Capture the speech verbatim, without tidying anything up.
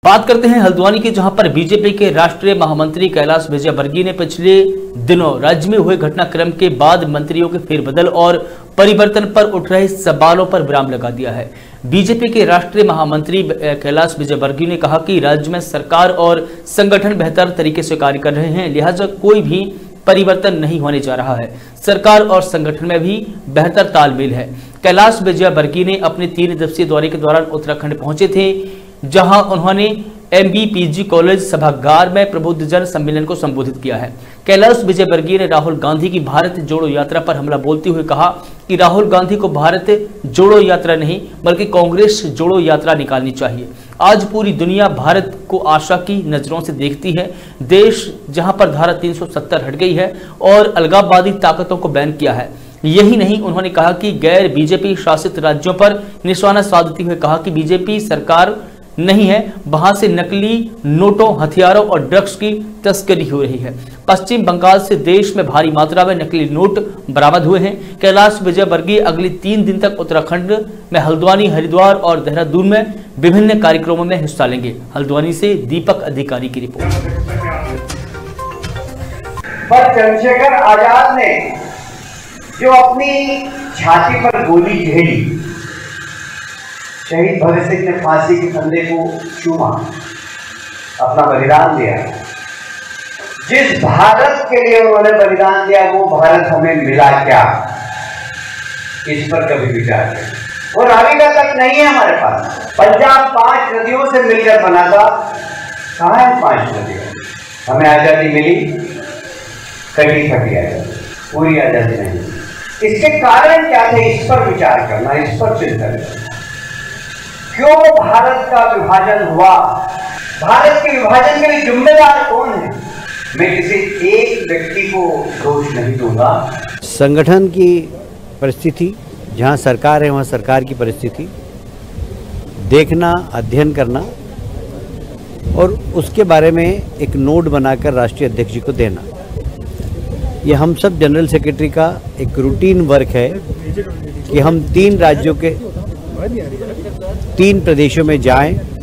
बात करते हैं हल्द्वानी की, जहां पर बीजेपी के राष्ट्रीय महामंत्री कैलाश विजयवर्गीय ने पिछले दिनों राज्य में हुए घटनाक्रम के बाद मंत्रियों के फेरबदल और परिवर्तन पर उठ रहे सवालों पर विराम लगा दिया है। बीजेपी के राष्ट्रीय महामंत्री कैलाश विजयवर्गीय ने कहा कि राज्य में सरकार और संगठन बेहतर तरीके से कार्य कर रहे हैं, लिहाजा कोई भी परिवर्तन नहीं होने जा रहा है। सरकार और संगठन में भी बेहतर तालमेल है। कैलाश विजयवर्गीय ने अपने तीन दिवसीय दौरे के दौरान उत्तराखंड पहुंचे थे, जहां उन्होंने एमबीपीजी कॉलेज सभागार में प्रबुद्धजन सम्मेलन को संबोधित किया है। कैलाश विजयवर्गीय ने राहुल गांधी की भारत जोड़ो यात्रा पर हमला बोलते हुए कहा कि राहुल गांधी को भारत जोड़ो यात्रा नहीं बल्कि कांग्रेस जोड़ो यात्रा निकालनी चाहिए। आज पूरी दुनिया भारत को आशा की नजरों से देखती है। देश जहां पर धारा तीन सौ सत्तर हट गई है और अलगाववादी ताकतों को बैन किया है। यही नहीं, उन्होंने कहा कि गैर बीजेपी शासित राज्यों पर निशाना साधते हुए कहा कि बीजेपी सरकार नहीं है, वहां से नकली नोटों, हथियारों और ड्रग्स की तस्करी हो रही है। पश्चिम बंगाल से देश में भारी मात्रा में नकली नोट बरामद हुए हैं। कैलाश विजयवर्गीय अगले तीन दिन तक उत्तराखंड में हल्द्वानी, हरिद्वार और देहरादून में विभिन्न कार्यक्रमों में हिस्सा लेंगे। हल्द्वानी से दीपक अधिकारी की रिपोर्ट। पर चंद्रशेखर आजाद ने जो अपनी छाती पर गोली झेली, शहीद भगत सिंह ने फांसी के फंदे को चूमा, अपना बलिदान दिया। जिस भारत के लिए उन्होंने बलिदान दिया वो भारत हमें मिला क्या, इस पर कभी विचार करें। वो राविका तक नहीं है हमारे पास। पंजाब पांच नदियों से मिलकर बना था, कहाँ है पांच नदियां? हमें आजादी मिली, कटी फटी आजादी, पूरी आजादी नहीं। इसके कारण क्या थे, इस पर विचार करना, इस पर चिंतन करना। क्यों भारत का विभाजन हुआ? भारत के विभाजन के लिए जिम्मेदार कौन है? मैं किसी एक व्यक्ति को दोष नहीं दूंगा। संगठन की परिस्थिति, जहां सरकार है वहां सरकार की परिस्थिति देखना, अध्ययन करना और उसके बारे में एक नोट बनाकर राष्ट्रीय अध्यक्ष जी को देना, ये हम सब जनरल सेक्रेटरी का एक रूटीन वर्क है कि हम तीन राज्यों के तीन प्रदेशों में जाएं